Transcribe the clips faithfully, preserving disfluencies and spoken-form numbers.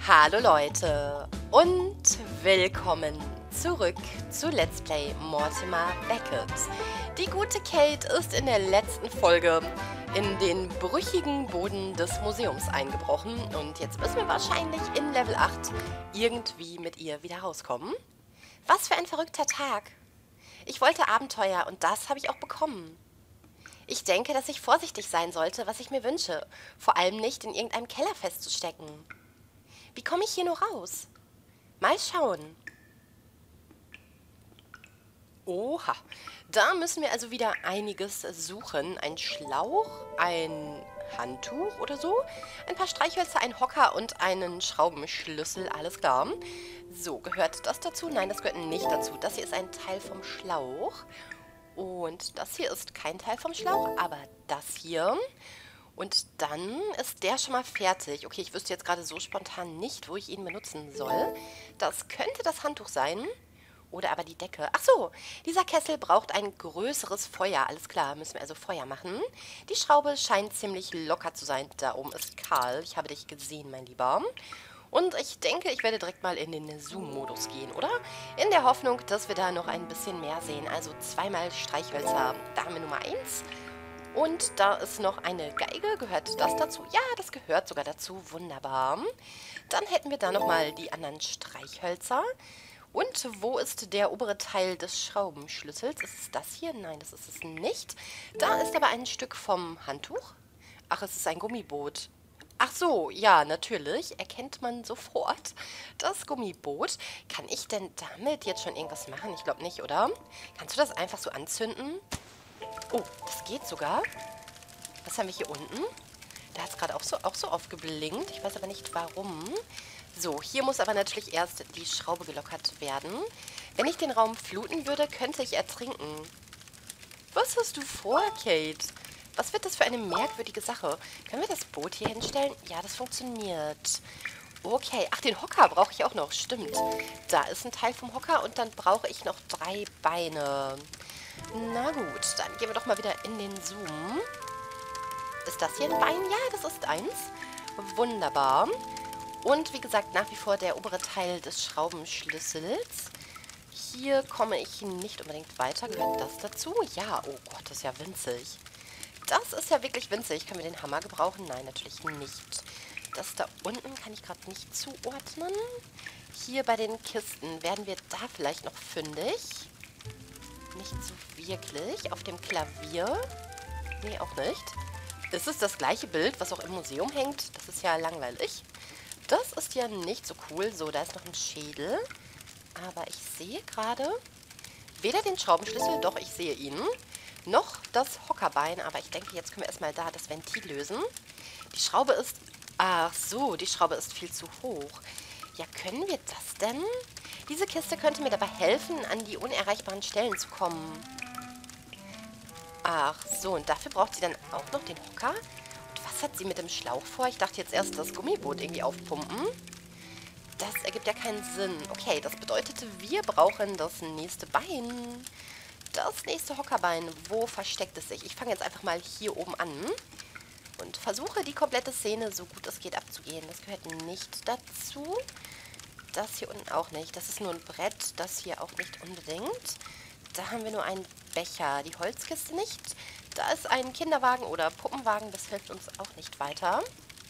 Hallo Leute und willkommen zurück zu Let's Play Mortimer Beckett. Die gute Kate ist in der letzten Folge in den brüchigen Boden des Museums eingebrochen und jetzt müssen wir wahrscheinlich in Level acht irgendwie mit ihr wieder rauskommen. Was für ein verrückter Tag. Ich wollte Abenteuer und das habe ich auch bekommen. Ich denke, dass ich vorsichtig sein sollte, was ich mir wünsche, vor allem nicht in irgendeinem Keller festzustecken. Wie komme ich hier nur raus? Mal schauen. Oha, da müssen wir also wieder einiges suchen. Ein Schlauch, ein Handtuch oder so, ein paar Streichhölzer, ein Hocker und einen Schraubenschlüssel, alles klar. So, gehört das dazu? Nein, das gehört nicht dazu. Das hier ist ein Teil vom Schlauch. Und das hier ist kein Teil vom Schlauch, aber das hier. Und dann ist der schon mal fertig. Okay, ich wüsste jetzt gerade so spontan nicht, wo ich ihn benutzen soll. Das könnte das Handtuch sein. Oder aber die Decke. Ach so, dieser Kessel braucht ein größeres Feuer. Alles klar, müssen wir also Feuer machen. Die Schraube scheint ziemlich locker zu sein. Da oben ist Karl. Ich habe dich gesehen, mein Lieber. Und ich denke, ich werde direkt mal in den Zoom-Modus gehen, oder? In der Hoffnung, dass wir da noch ein bisschen mehr sehen. Also zweimal Streichhölzer. Da haben wir Nummer eins. Und da ist noch eine Geige. Gehört das dazu? Ja, das gehört sogar dazu. Wunderbar. Dann hätten wir da nochmal die anderen Streichhölzer. Und wo ist der obere Teil des Schraubenschlüssels? Ist es das hier? Nein, das ist es nicht. Da ist aber ein Stück vom Handtuch. Ach, es ist ein Gummiboot. Ach so, ja, natürlich. Erkennt man sofort das Gummiboot. Kann ich denn damit jetzt schon irgendwas machen? Ich glaube nicht, oder? Kannst du das einfach so anzünden? Oh, das geht sogar. Was haben wir hier unten? Da hat es gerade auch so, auch so aufgeblinkt. Ich weiß aber nicht, warum. So, hier muss aber natürlich erst die Schraube gelockert werden. Wenn ich den Raum fluten würde, könnte ich ertrinken. Was hast du vor, Kate? Was wird das für eine merkwürdige Sache? Können wir das Boot hier hinstellen? Ja, das funktioniert. Okay, ach, den Hocker brauche ich auch noch. Stimmt. Da ist ein Teil vom Hocker und dann brauche ich noch drei Beine. Na gut, dann gehen wir doch mal wieder in den Zoom. Ist das hier ein Bein? Ja, das ist eins. Wunderbar. Und wie gesagt, nach wie vor der obere Teil des Schraubenschlüssels. Hier komme ich nicht unbedingt weiter. Gehört das dazu? Ja, oh Gott, das ist ja winzig. Das ist ja wirklich winzig. Können wir den Hammer gebrauchen? Nein, natürlich nicht. Das da unten kann ich gerade nicht zuordnen. Hier bei den Kisten werden wir da vielleicht noch fündig. Nicht so wirklich. Auf dem Klavier? Nee, auch nicht. Ist es das gleiche Bild, was auch im Museum hängt? Das ist ja langweilig. Das ist ja nicht so cool. So, da ist noch ein Schädel. Aber ich sehe gerade weder den Schraubenschlüssel, doch ich sehe ihn, noch das Hockerbein. Aber ich denke, jetzt können wir erstmal da das Ventil lösen. Die Schraube ist... Ach so, die Schraube ist viel zu hoch. Ja, können wir das denn? Diese Kiste könnte mir dabei helfen, an die unerreichbaren Stellen zu kommen. Ach so, und dafür braucht sie dann auch noch den Hocker? Und was hat sie mit dem Schlauch vor? Ich dachte jetzt erst, das Gummiboot irgendwie aufpumpen. Das ergibt ja keinen Sinn. Okay, das bedeutet, wir brauchen das nächste Bein. Das nächste Hockerbein. Wo versteckt es sich? Ich fange jetzt einfach mal hier oben an. Und versuche die komplette Szene so gut es geht abzugehen. Das gehört nicht dazu. Das hier unten auch nicht. Das ist nur ein Brett. Das hier auch nicht unbedingt. Da haben wir nur einen Becher. Die Holzkiste nicht. Da ist ein Kinderwagen oder Puppenwagen. Das hilft uns auch nicht weiter.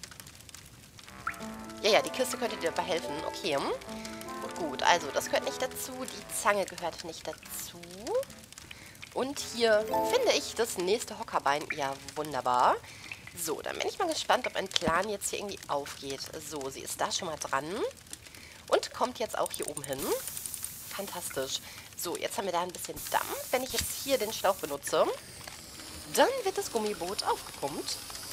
Ja, ja, die Kiste könnte dir dabei helfen. Okay. Gut, gut. Also, das gehört nicht dazu. Die Zange gehört nicht dazu. Und hier finde ich das nächste Hockerbein. Ja, wunderbar. So, dann bin ich mal gespannt, ob ein Plan jetzt hier irgendwie aufgeht. So, sie ist da schon mal dran. Und kommt jetzt auch hier oben hin. Fantastisch. So, jetzt haben wir da ein bisschen Dampf. Wenn ich jetzt hier den Schlauch benutze, dann wird das Gummiboot aufgepumpt.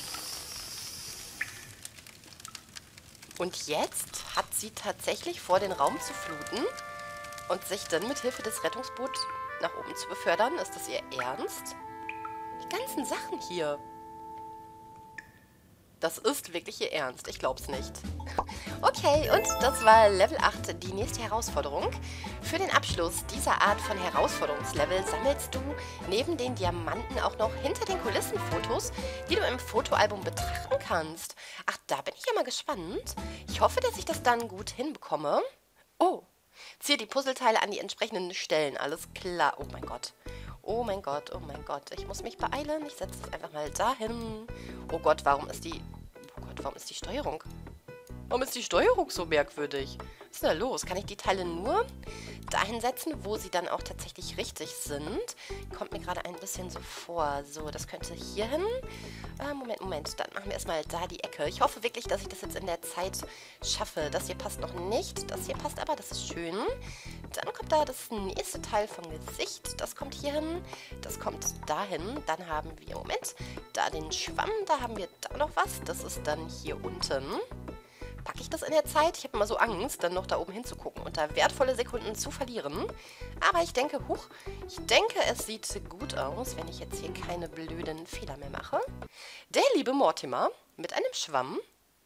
Und jetzt hat sie tatsächlich vor, den Raum zu fluten und sich dann mit Hilfe des Rettungsboots nach oben zu befördern. Ist das ihr Ernst? Die ganzen Sachen hier. Das ist wirklich ihr Ernst. Ich glaub's nicht. Okay, und das war Level acht, die nächste Herausforderung. Für den Abschluss dieser Art von Herausforderungslevel sammelst du neben den Diamanten auch noch hinter den Kulissen Fotos, die du im Fotoalbum betrachten kannst. Ach, da bin ich ja mal gespannt. Ich hoffe, dass ich das dann gut hinbekomme. Oh, ziehe die Puzzleteile an die entsprechenden Stellen. Alles klar. Oh mein Gott. Oh mein Gott, oh mein Gott. Ich muss mich beeilen. Ich setze es einfach mal dahin. Oh Gott, warum ist die... Oh Gott, warum ist die Steuerung... Warum ist die Steuerung so merkwürdig? Was ist denn da los? Kann ich die Teile nur dahin setzen, wo sie dann auch tatsächlich richtig sind? Kommt mir gerade ein bisschen so vor. So, das könnte hier hin. Äh, Moment, Moment. Dann machen wir erstmal da die Ecke. Ich hoffe wirklich, dass ich das jetzt in der Zeit schaffe. Das hier passt noch nicht. Das hier passt aber, das ist schön. Dann kommt da das nächste Teil vom Gesicht. Das kommt hier hin. Das kommt dahin. Dann haben wir, Moment, da den Schwamm. Da haben wir da noch was. Das ist dann hier unten. Packe ich das in der Zeit? Ich habe immer so Angst, dann noch da oben hinzugucken und da wertvolle Sekunden zu verlieren. Aber ich denke, huch, ich denke, es sieht gut aus, wenn ich jetzt hier keine blöden Fehler mehr mache. Der liebe Mortimer mit einem Schwamm.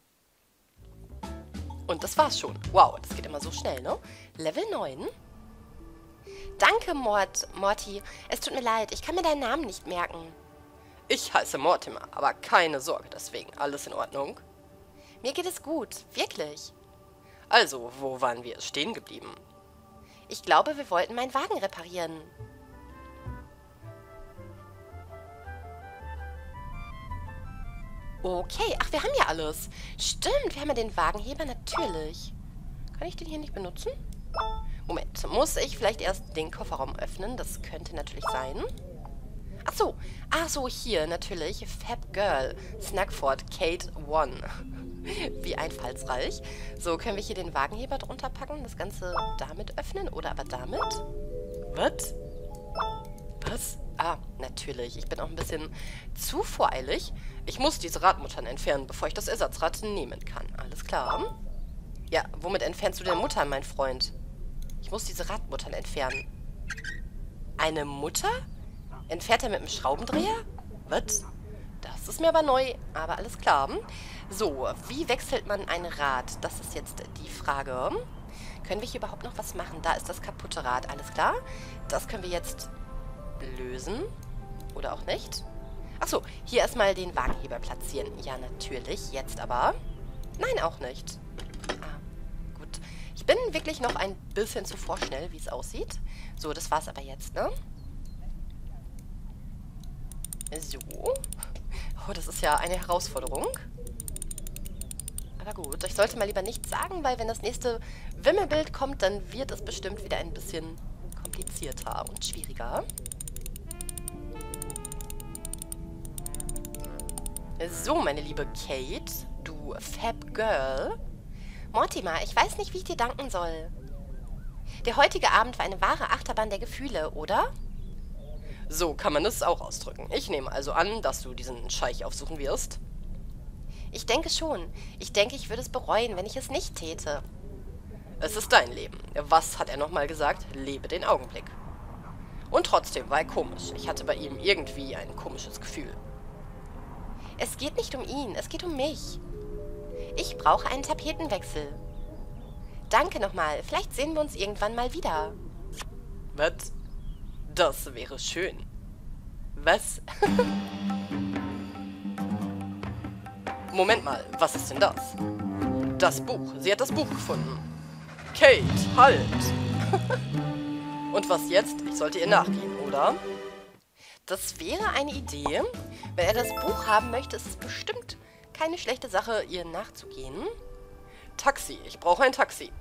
Und das war's schon. Wow, das geht immer so schnell, ne? Level neun. Danke, Mort, Morty. Es tut mir leid, ich kann mir deinen Namen nicht merken. Ich heiße Mortimer, aber keine Sorge deswegen. Alles in Ordnung? Mir geht es gut, wirklich. Also, wo waren wir stehen geblieben? Ich glaube, wir wollten meinen Wagen reparieren. Okay, ach, wir haben ja alles. Stimmt, wir haben ja den Wagenheber, natürlich. Kann ich den hier nicht benutzen? Moment, muss ich vielleicht erst den Kofferraum öffnen? Das könnte natürlich sein. Ach so, ach so, hier, natürlich. Fab Girl, Snackford, Kate One. Wie einfallsreich. So, können wir hier den Wagenheber drunter packen, das Ganze damit öffnen oder aber damit? Was? Was? Ah, natürlich. Ich bin auch ein bisschen zu voreilig. Ich muss diese Radmuttern entfernen, bevor ich das Ersatzrad nehmen kann. Alles klar. Ja, womit entfernst du denn Muttern, mein Freund? Ich muss diese Radmuttern entfernen. Eine Mutter? Entfernt er mit einem Schraubendreher? Was? Das ist mir aber neu, aber alles klar. So, wie wechselt man ein Rad? Das ist jetzt die Frage. Können wir hier überhaupt noch was machen? Da ist das kaputte Rad, alles klar. Das können wir jetzt lösen. Oder auch nicht. Achso, hier erstmal den Wagenheber platzieren. Ja, natürlich. Jetzt aber. Nein, auch nicht. Ah, gut. Ich bin wirklich noch ein bisschen zu vorschnell, wie es aussieht. So, das war's aber jetzt, ne? So. Oh, das ist ja eine Herausforderung. Aber gut, ich sollte mal lieber nichts sagen, weil wenn das nächste Wimmelbild kommt, dann wird es bestimmt wieder ein bisschen komplizierter und schwieriger. So, meine liebe Kate, du Fab Girl. Mortimer, ich weiß nicht, wie ich dir danken soll. Der heutige Abend war eine wahre Achterbahn der Gefühle, oder? So kann man es auch ausdrücken. Ich nehme also an, dass du diesen Scheich aufsuchen wirst. Ich denke schon. Ich denke, ich würde es bereuen, wenn ich es nicht täte. Es ist dein Leben. Was hat er nochmal gesagt? Lebe den Augenblick. Und trotzdem war er komisch. Ich hatte bei ihm irgendwie ein komisches Gefühl. Es geht nicht um ihn, es geht um mich. Ich brauche einen Tapetenwechsel. Danke nochmal. Vielleicht sehen wir uns irgendwann mal wieder. Was? Das wäre schön. Was? Moment mal, was ist denn das? Das Buch. Sie hat das Buch gefunden. Kate, halt! Und was jetzt? Ich sollte ihr nachgehen, oder? Das wäre eine Idee. Wenn er das Buch haben möchte, ist es bestimmt keine schlechte Sache, ihr nachzugehen. Taxi. Ich brauche ein Taxi.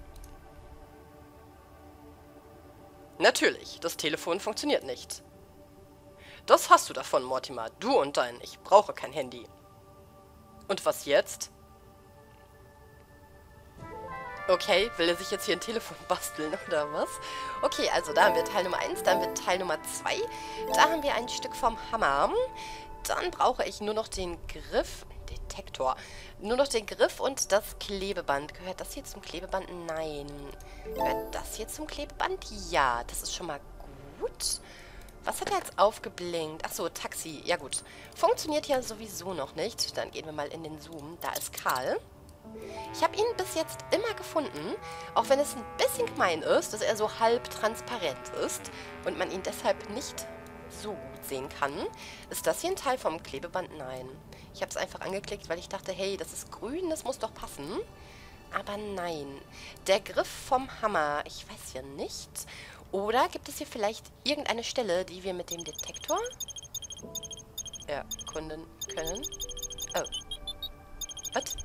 Natürlich, das Telefon funktioniert nicht. Das hast du davon, Mortimer. Du und dein. Ich brauche kein Handy. Und was jetzt? Okay, will er sich jetzt hier ein Telefon basteln, oder was? Okay, also da haben wir Teil Nummer eins, da haben wir Teil Nummer zwei. Da haben wir ein Stück vom Hammer. Dann brauche ich nur noch den Griff. Detektor. Nur noch den Griff und das Klebeband. Gehört das hier zum Klebeband? Nein. Gehört das hier zum Klebeband? Ja, das ist schon mal gut. Was hat er jetzt aufgeblinkt? Achso, Taxi. Ja gut. Funktioniert ja sowieso noch nicht. Dann gehen wir mal in den Zoom. Da ist Karl. Ich habe ihn bis jetzt immer gefunden, auch wenn es ein bisschen gemein ist, dass er so halb transparent ist und man ihn deshalb nicht so gut sehen kann. Ist das hier ein Teil vom Klebeband? Nein. Ich habe es einfach angeklickt, weil ich dachte, hey, das ist grün, das muss doch passen. Aber nein. Der Griff vom Hammer, ich weiß hier nicht. Oder gibt es hier vielleicht irgendeine Stelle, die wir mit dem Detektor erkunden können? Oh. Was?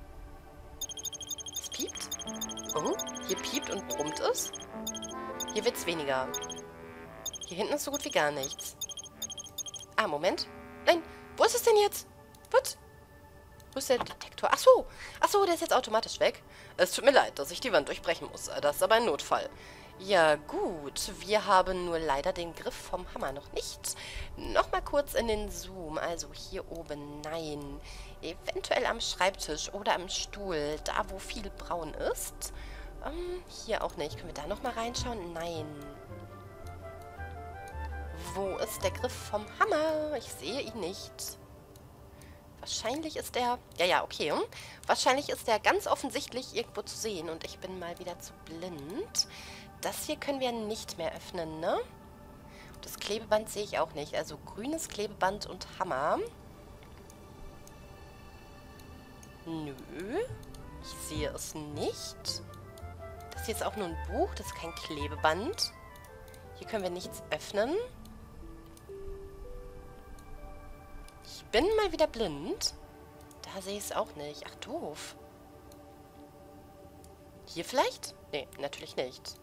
Es piept? Oh, hier piept und brummt es. Hier wird es weniger. Hier hinten ist so gut wie gar nichts. Ah, Moment. Nein, wo ist es denn jetzt? Was? Wo ist der Detektor? Ach so. Ach so, der ist jetzt automatisch weg. Es tut mir leid, dass ich die Wand durchbrechen muss. Das ist aber ein Notfall. Ja, gut. Wir haben nur leider den Griff vom Hammer noch nicht. Nochmal kurz in den Zoom. Also hier oben, nein. Eventuell am Schreibtisch oder am Stuhl, da wo viel braun ist. Ähm, hier auch nicht. Können wir da nochmal reinschauen? Nein. Wo ist der Griff vom Hammer? Ich sehe ihn nicht. Wahrscheinlich ist er... Ja, ja, okay. Wahrscheinlich ist er ganz offensichtlich irgendwo zu sehen und ich bin mal wieder zu blind. Das hier können wir nicht mehr öffnen, ne? Das Klebeband sehe ich auch nicht. Also grünes Klebeband und Hammer. Nö. Ich sehe es nicht. Das hier ist auch nur ein Buch. Das ist kein Klebeband. Hier können wir nichts öffnen. Ich bin mal wieder blind. Da sehe ich es auch nicht. Ach, doof. Hier vielleicht? Nee, natürlich nicht.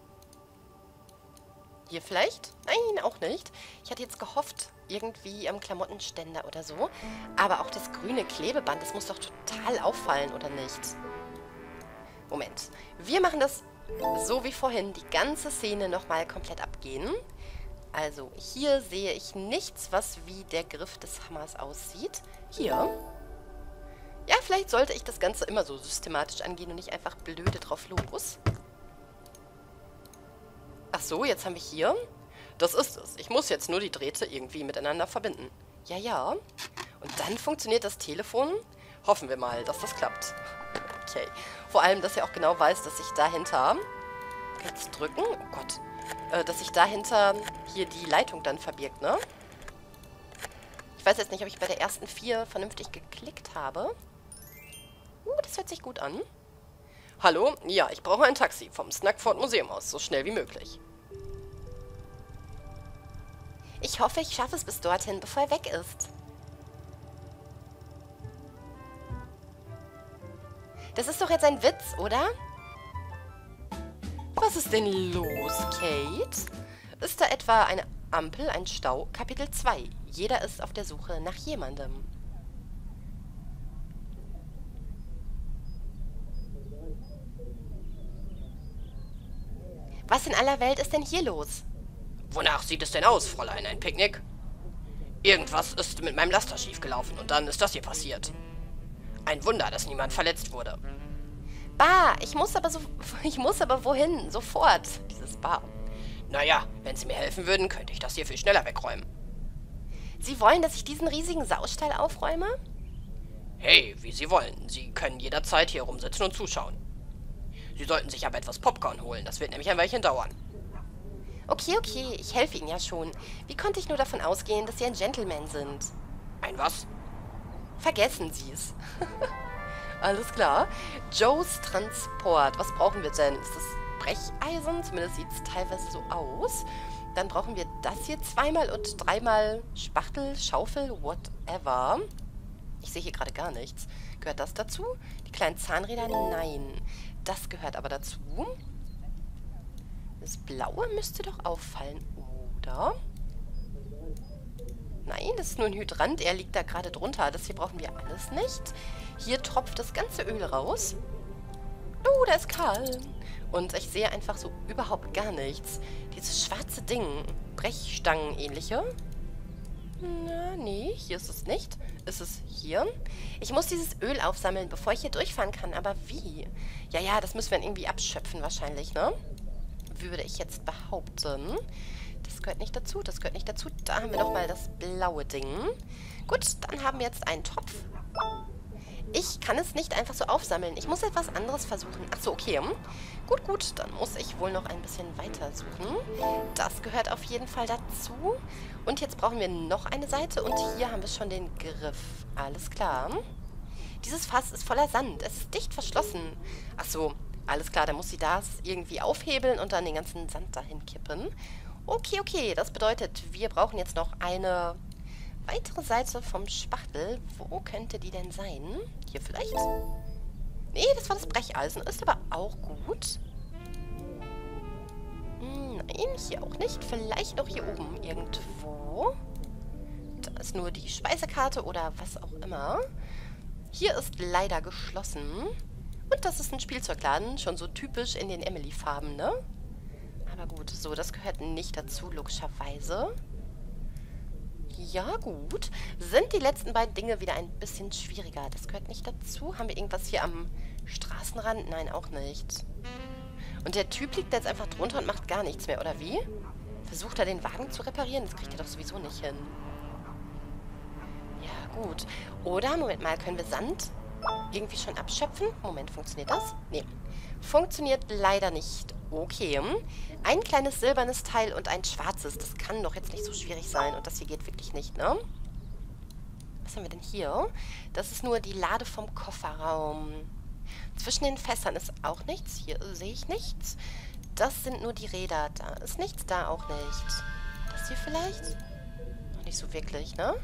Hier vielleicht? Nein, auch nicht. Ich hatte jetzt gehofft, irgendwie am Klamottenständer oder so. Aber auch das grüne Klebeband, das muss doch total auffallen, oder nicht? Moment. Wir machen das so wie vorhin, die ganze Szene nochmal komplett abgehen. Also, hier sehe ich nichts, was wie der Griff des Hammers aussieht. Hier. Ja, vielleicht sollte ich das Ganze immer so systematisch angehen und nicht einfach blöde drauf los. Ach so, jetzt haben wir hier... Das ist es. Ich muss jetzt nur die Drähte irgendwie miteinander verbinden. Ja, ja. Und dann funktioniert das Telefon. Hoffen wir mal, dass das klappt. Okay. Vor allem, dass er auch genau weiß, dass ich dahinter... Jetzt drücken. Oh Gott. Äh, dass sich dahinter hier die Leitung dann verbirgt, ne? Ich weiß jetzt nicht, ob ich bei der ersten vier vernünftig geklickt habe. Uh, das hört sich gut an. Hallo? Ja, ich brauche ein Taxi vom Snackford Museum aus, so schnell wie möglich. Ich hoffe, ich schaffe es bis dorthin, bevor er weg ist. Das ist doch jetzt ein Witz, oder? Was ist denn los, Kate? Ist da etwa eine Ampel, ein Stau? Kapitel zwei. Jeder ist auf der Suche nach jemandem. Was in aller Welt ist denn hier los? Wonach sieht es denn aus, Fräulein? Ein Picknick? Irgendwas ist mit meinem Laster schiefgelaufen und dann ist das hier passiert. Ein Wunder, dass niemand verletzt wurde. Bah, ich muss aber so, ich muss aber wohin? Sofort. Dieses Bah. Naja, wenn Sie mir helfen würden, könnte ich das hier viel schneller wegräumen. Sie wollen, dass ich diesen riesigen Saustall aufräume? Hey, wie Sie wollen. Sie können jederzeit hier rumsitzen und zuschauen. Sie sollten sich aber etwas Popcorn holen. Das wird nämlich ein Weilchen dauern. Okay, okay. Ich helfe Ihnen ja schon. Wie konnte ich nur davon ausgehen, dass Sie ein Gentleman sind? Ein was? Vergessen Sie es. Alles klar. Joes Transport. Was brauchen wir denn? Ist das Brecheisen? Zumindest sieht es teilweise so aus. Dann brauchen wir das hier zweimal und dreimal Spachtel, Schaufel, whatever. Ich sehe hier gerade gar nichts. Gehört das dazu? Die kleinen Zahnräder? Nein. Das gehört aber dazu. Das Blaue müsste doch auffallen, oder? Nein, das ist nur ein Hydrant. Er liegt da gerade drunter. Das hier brauchen wir alles nicht. Hier tropft das ganze Öl raus. Oh, da ist Karl. Und ich sehe einfach so überhaupt gar nichts. Dieses schwarze Ding. Brechstangen-ähnliche. Na, nee, hier ist es nicht. Ist es hier? Ich muss dieses Öl aufsammeln, bevor ich hier durchfahren kann. Aber wie? Ja, ja, das müssen wir dann irgendwie abschöpfen wahrscheinlich, ne? Würde ich jetzt behaupten. Das gehört nicht dazu, das gehört nicht dazu. Da haben wir nochmal das blaue Ding. Gut, dann haben wir jetzt einen Topf. Ich kann es nicht einfach so aufsammeln. Ich muss etwas anderes versuchen. Achso, okay. Gut, gut. Dann muss ich wohl noch ein bisschen weiter suchen. Das gehört auf jeden Fall dazu. Und jetzt brauchen wir noch eine Seite. Und hier haben wir schon den Griff. Alles klar. Dieses Fass ist voller Sand. Es ist dicht verschlossen. Achso, alles klar. Dann muss sie das irgendwie aufhebeln und dann den ganzen Sand dahin kippen. Okay, okay. Das bedeutet, wir brauchen jetzt noch eine weitere Seite vom Spachtel. Wo könnte die denn sein? Hier vielleicht? Nee, das war das Brecheisen. Ist aber auch gut. Hm, nein, hier auch nicht. Vielleicht noch hier oben irgendwo. Da ist nur die Speisekarte oder was auch immer. Hier ist leider geschlossen. Und das ist ein Spielzeugladen. Schon so typisch in den Emily-Farben, ne? Aber gut, so, das gehört nicht dazu, logischerweise. Ja, gut. Sind die letzten beiden Dinge wieder ein bisschen schwieriger? Das gehört nicht dazu. Haben wir irgendwas hier am Straßenrand? Nein, auch nicht. Und der Typ liegt da jetzt einfach drunter und macht gar nichts mehr, oder wie? Versucht er, den Wagen zu reparieren? Das kriegt er doch sowieso nicht hin. Ja, gut. Oder, Moment mal, können wir Sand irgendwie schon abschöpfen? Moment, funktioniert das? Nee. Funktioniert leider nicht. Okay. Ein kleines silbernes Teil und ein schwarzes. Das kann doch jetzt nicht so schwierig sein. Und das hier geht wirklich nicht, ne? Was haben wir denn hier? Das ist nur die Lade vom Kofferraum. Zwischen den Fässern ist auch nichts. Hier sehe ich nichts. Das sind nur die Räder. Da ist nichts, da auch nicht. Das hier vielleicht? Noch nicht so wirklich, ne?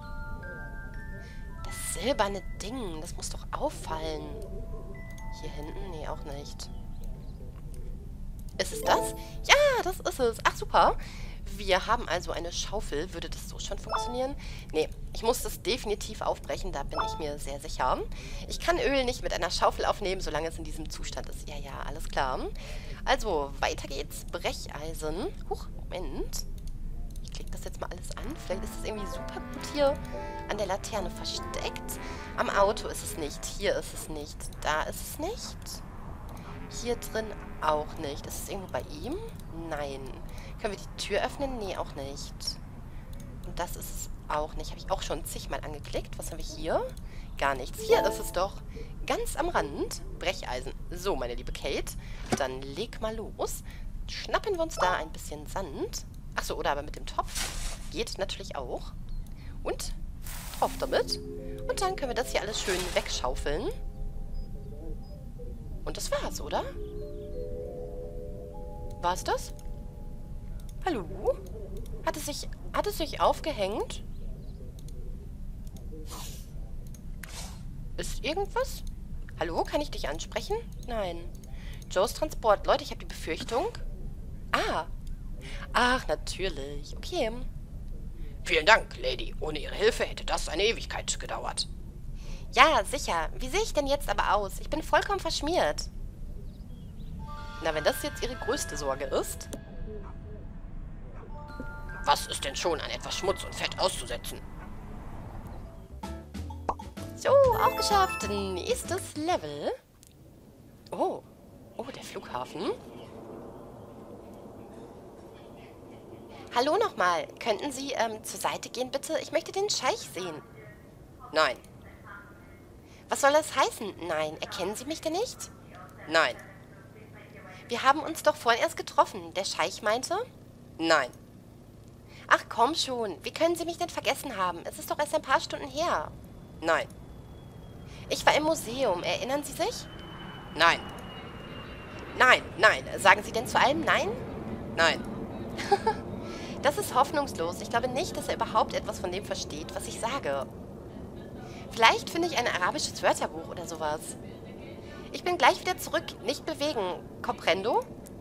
Das silberne Ding, das muss doch auffallen. Hier hinten? Nee, auch nicht. Ist es das? Ja, das ist es. Ach, super. Wir haben also eine Schaufel. Würde das so schon funktionieren? Nee, ich muss das definitiv aufbrechen. Da bin ich mir sehr sicher. Ich kann Öl nicht mit einer Schaufel aufnehmen, solange es in diesem Zustand ist. Ja, ja, alles klar. Also, weiter geht's. Brecheisen. Huch, Moment. Ich klicke das jetzt mal alles an. Vielleicht ist es irgendwie super gut hier an der Laterne versteckt. Am Auto ist es nicht. Hier ist es nicht. Da ist es nicht. Hier drin auch nicht. Ist es irgendwo bei ihm? Nein. Können wir die Tür öffnen? Nee, auch nicht. Und das ist es auch nicht. Habe ich auch schon zigmal angeklickt. Was haben wir hier? Gar nichts. Hier ist es doch. Ganz am Rand. Brecheisen. So, meine liebe Kate. Dann leg mal los. Schnappen wir uns da ein bisschen Sand. Achso, oder aber mit dem Topf. Geht natürlich auch. Und drauf damit. Und dann können wir das hier alles schön wegschaufeln. Und das war's, oder? War's das? Hallo? Hat es sich, hat es sich aufgehängt? Ist irgendwas? Hallo, kann ich dich ansprechen? Nein. Joes Transport. Leute, ich habe die Befürchtung. Ah. Ach, natürlich. Okay. Vielen Dank, Lady. Ohne Ihre Hilfe hätte das eine Ewigkeit gedauert. Ja, sicher. Wie sehe ich denn jetzt aber aus? Ich bin vollkommen verschmiert. Na, wenn das jetzt Ihre größte Sorge ist. Was ist denn schon an etwas Schmutz und Fett auszusetzen? So, auch geschafft. Nächstes Level. Oh. Oh, der Flughafen. Hallo nochmal. Könnten Sie ähm, zur Seite gehen, bitte? Ich möchte den Scheich sehen. Nein. Was soll das heißen? Nein. Erkennen Sie mich denn nicht? Nein. Wir haben uns doch vorhin erst getroffen. Der Scheich meinte? Nein. Ach komm schon. Wie können Sie mich denn vergessen haben? Es ist doch erst ein paar Stunden her. Nein. Ich war im Museum. Erinnern Sie sich? Nein. Nein, nein. Sagen Sie denn zu allem Nein? Nein. Das ist hoffnungslos. Ich glaube nicht, dass er überhaupt etwas von dem versteht, was ich sage. Vielleicht finde ich ein arabisches Wörterbuch oder sowas. Ich bin gleich wieder zurück. Nicht bewegen. Comprendo?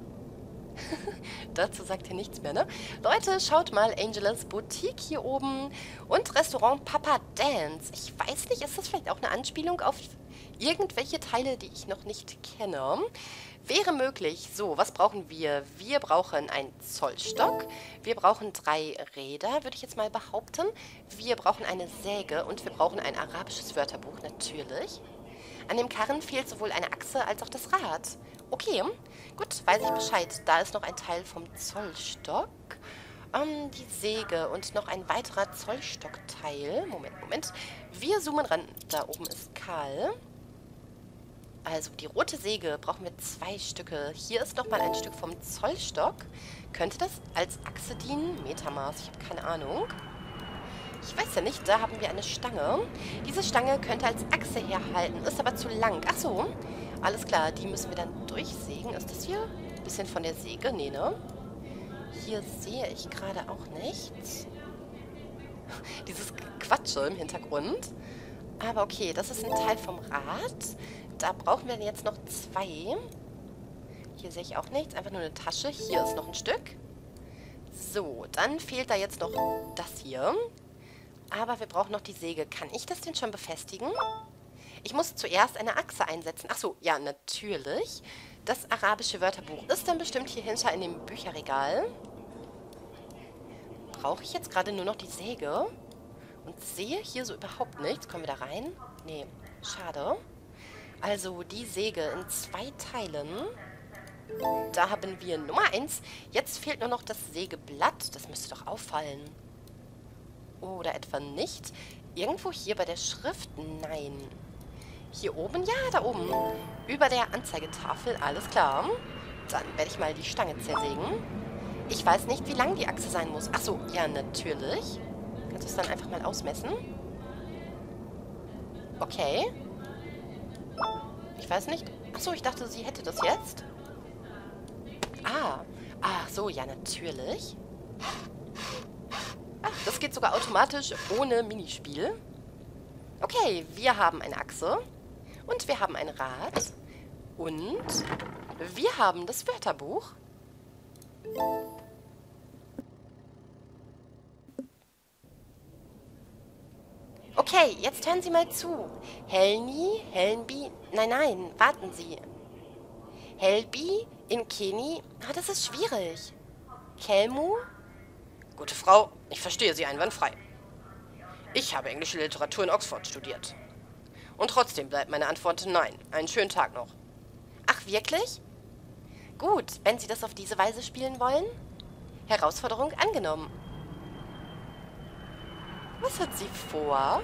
Dazu sagt er nichts mehr, ne? Leute, schaut mal. Angelas Boutique hier oben. Und Restaurant Papa Dance. Ich weiß nicht, ist das vielleicht auch eine Anspielung auf irgendwelche Teile, die ich noch nicht kenne? Wäre möglich. So, was brauchen wir? Wir brauchen einen Zollstock. Wir brauchen drei Räder, würde ich jetzt mal behaupten. Wir brauchen eine Säge und wir brauchen ein arabisches Wörterbuch, natürlich. An dem Karren fehlt sowohl eine Achse als auch das Rad. Okay, gut, weiß ich Bescheid. Da ist noch ein Teil vom Zollstock. Ähm, die Säge und noch ein weiterer Zollstockteil. Moment, Moment. Wir zoomen ran. Da oben ist Karl. Also, die rote Säge brauchen wir zwei Stücke. Hier ist nochmal ein Stück vom Zollstock. Könnte das als Achse dienen? Metermaß, ich habe keine Ahnung. Ich weiß ja nicht, da haben wir eine Stange. Diese Stange könnte als Achse herhalten, ist aber zu lang. Ach so, alles klar, die müssen wir dann durchsägen. Ist das hier ein bisschen von der Säge? Nee, ne? Hier sehe ich gerade auch nichts. Dieses Quatsche im Hintergrund. Aber okay, das ist ein Teil vom Rad. Da brauchen wir jetzt noch zwei. Hier sehe ich auch nichts, einfach nur eine Tasche. Hier ist noch ein Stück. So, dann fehlt da jetzt noch das hier. Aber wir brauchen noch die Säge. Kann ich das denn schon befestigen? Ich muss zuerst eine Achse einsetzen. Ach so, ja, natürlich. Das arabische Wörterbuch ist dann bestimmt hier hinter in dem Bücherregal. Brauche ich jetzt gerade nur noch die Säge? Und sehe hier so überhaupt nichts. Kommen wir da rein? Nee, schade. Also die Säge in zwei Teilen. Da haben wir Nummer eins. Jetzt fehlt nur noch das Sägeblatt. Das müsste doch auffallen. Oder etwa nicht? Irgendwo hier bei der Schrift? Nein. Hier oben? Ja, da oben. Über der Anzeigetafel. Alles klar. Dann werde ich mal die Stange zersägen. Ich weiß nicht, wie lang die Achse sein muss. Ach so, ja, natürlich. Kannst du es dann einfach mal ausmessen? Okay. Ich weiß nicht. Ach so, ich dachte, sie hätte das jetzt. Ah. Ach so, ja, natürlich. Ach, das geht sogar automatisch ohne Minispiel. Okay, wir haben eine Achse. Und wir haben ein Rad. Und wir haben das Wörterbuch. Okay, jetzt hören Sie mal zu. Helni, Helnbi, nein, nein, warten Sie. Helbi, Inkeni, ah, das ist schwierig. Kelmu? Gute Frau, ich verstehe Sie einwandfrei. Ich habe englische Literatur in Oxford studiert. Und trotzdem bleibt meine Antwort nein. Einen schönen Tag noch. Ach, wirklich? Gut, wenn Sie das auf diese Weise spielen wollen. Herausforderung angenommen. Was hat sie vor?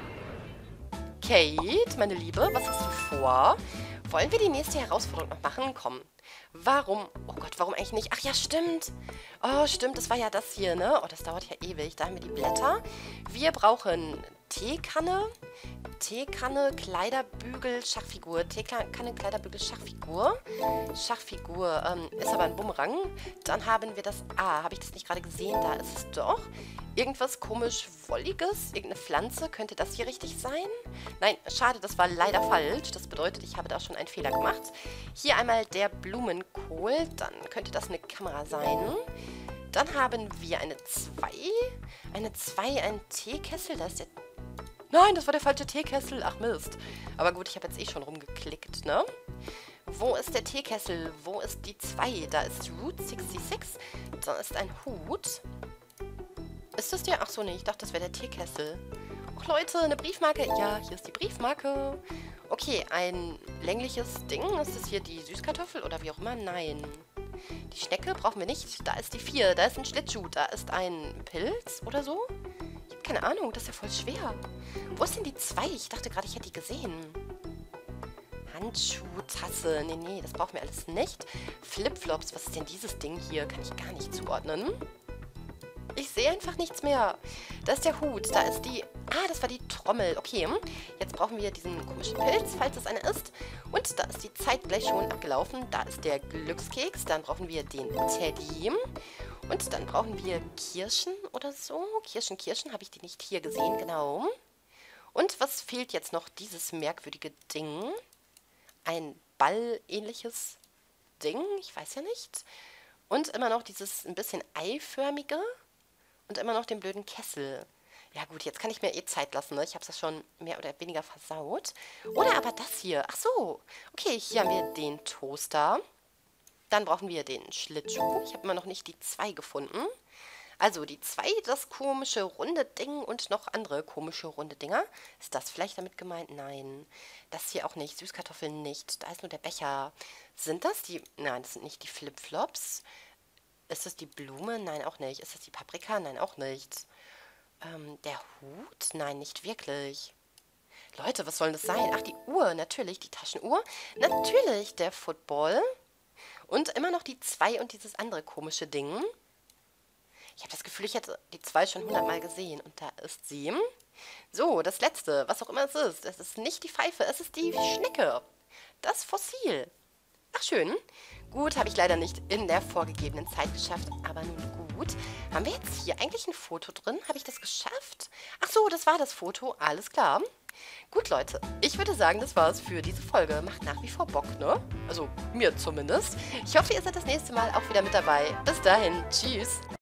Kate, meine Liebe, was hast du vor? Wollen wir die nächste Herausforderung noch machen? Komm. Warum? Oh Gott, warum eigentlich nicht? Ach ja, stimmt. Oh, stimmt, das war ja das hier, ne? Oh, das dauert ja ewig. Da haben wir die Blätter. Wir brauchen Teekanne, Teekanne, Kleiderbügel, Schachfigur. Teekanne, Kleiderbügel, Schachfigur. Schachfigur ähm, ist aber ein Bumerang. Dann haben wir das... Ah, habe ich das nicht gerade gesehen? Da ist es doch. Irgendwas komisch Wolliges. Irgendeine Pflanze. Könnte das hier richtig sein? Nein, schade, das war leider falsch. Das bedeutet, ich habe da schon einen Fehler gemacht. Hier einmal der Blumenkohl. Dann könnte das eine Kamera sein. Dann haben wir eine zwei. Eine zwei, ein Teekessel. Da ist der... Nein, das war der falsche Teekessel. Ach Mist. Aber gut, ich habe jetzt eh schon rumgeklickt, ne? Wo ist der Teekessel? Wo ist die zwei? Da ist Route sechsundsechzig. Da ist ein Hut. Ist das der? Ach so, nee, ich dachte, das wäre der Teekessel. Och, Leute, eine Briefmarke. Ja, hier ist die Briefmarke. Okay, ein längliches Ding. Ist das hier die Süßkartoffel oder wie auch immer? Nein. Die Schnecke brauchen wir nicht. Da ist die vier. Da ist ein Schlittschuh. Da ist ein Pilz oder so. Ich habe keine Ahnung. Das ist ja voll schwer. Wo ist denn die zwei? Ich dachte gerade, ich hätte die gesehen. Handschuh, Tasse. Nee, nee, das brauchen wir alles nicht. Flipflops. Was ist denn dieses Ding hier? Kann ich gar nicht zuordnen. Ich sehe einfach nichts mehr. Da ist der Hut. Da ist die... Ah, das war die Trommel. Okay, jetzt brauchen wir diesen komischen Pilz, falls es einer ist. Und da ist die Zeit gleich schon abgelaufen. Da ist der Glückskeks. Dann brauchen wir den Teddy. Und dann brauchen wir Kirschen oder so. Kirschen, Kirschen. Habe ich die nicht hier gesehen? Genau. Und was fehlt jetzt noch? Dieses merkwürdige Ding. Ein ballähnliches Ding. Ich weiß ja nicht. Und immer noch dieses ein bisschen eiförmige. Und immer noch den blöden Kessel. Ja gut, jetzt kann ich mir eh Zeit lassen, ne? Ich habe das schon mehr oder weniger versaut. Oder aber das hier. Ach so. Okay, hier haben wir den Toaster. Dann brauchen wir den Schlittschuh. Ich habe immer noch nicht die zwei gefunden. Also die zwei, das komische runde Ding und noch andere komische runde Dinger. Ist das vielleicht damit gemeint? Nein. Das hier auch nicht. Süßkartoffeln nicht. Da ist nur der Becher. Sind das die... Nein, das sind nicht die Flipflops. Ist es die Blume? Nein, auch nicht. Ist es die Paprika? Nein, auch nicht. Ähm, der Hut? Nein, nicht wirklich. Leute, was soll das sein? Ach, die Uhr, natürlich, die Taschenuhr. Natürlich, der Football. Und immer noch die zwei und dieses andere komische Ding. Ich habe das Gefühl, ich hätte die zwei schon hundertmal gesehen. Und da ist sie. So, das letzte, was auch immer es ist. Es ist nicht die Pfeife, es ist die Schnecke. Das Fossil. Ach, schön. Gut, habe ich leider nicht in der vorgegebenen Zeit geschafft, aber nun gut. Haben wir jetzt hier eigentlich ein Foto drin? Habe ich das geschafft? Ach so, das war das Foto. Alles klar. Gut, Leute, ich würde sagen, das war's für diese Folge. Macht nach wie vor Bock, ne? Also, mir zumindest. Ich hoffe, ihr seid das nächste Mal auch wieder mit dabei. Bis dahin, tschüss.